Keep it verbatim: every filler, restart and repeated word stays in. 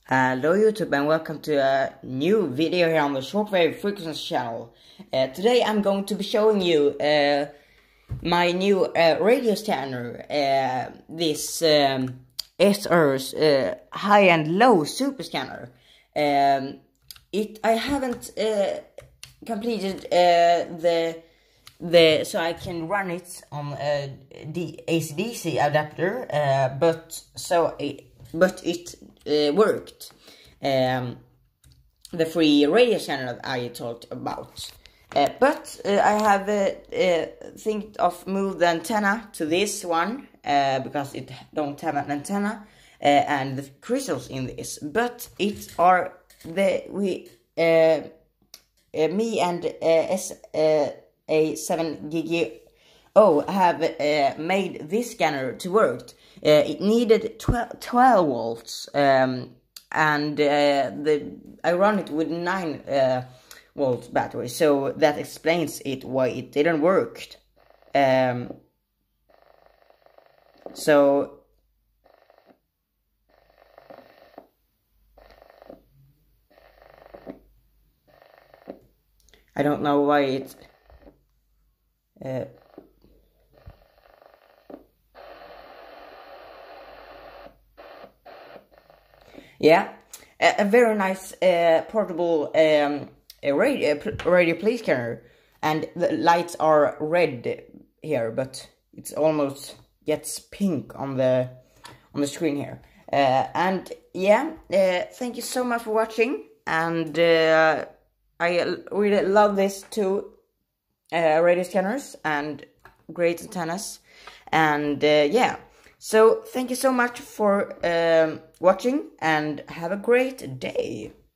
Hello YouTube and welcome to a new video here on the Shortwave Frequency channel. Uh, today I'm going to be showing you uh, my new uh, radio scanner, uh, this um, S R's uh, high and low Superscanner. Um, it I haven't uh, completed uh, the the so I can run it on a A C D C adapter, uh, but so it, but it uh, worked. Um, the free radio channel that I talked about. Uh, but uh, I have uh, uh, think of move the antenna to this one uh, because it don't have an antenna uh, and the crystals in this. But it are the we uh, uh, me and uh, S uh, a seven gig oh have uh, made this scanner to work. Uh, it needed twelve volts, um, and uh, the I run it with nine uh, volts battery, so that explains it why it didn't work. Um, so I don't know why it. Uh, Yeah, a, a very nice uh, portable um, a radio, radio play scanner, and the lights are red here, but it's almost gets pink on the on the screen here. Uh, and yeah, uh, thank you so much for watching, and uh, I really love these two uh, radio scanners and great antennas, and uh, yeah. So, thank you so much for um, watching and have a great day.